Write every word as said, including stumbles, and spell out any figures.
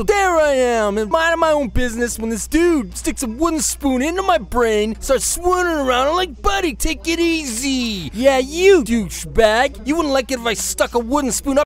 So there I am, and minding my own business when this dude sticks a wooden spoon into my brain, starts swooning around. I'm like, buddy, take it easy. Yeah, you douchebag. You wouldn't like it if I stuck a wooden spoon up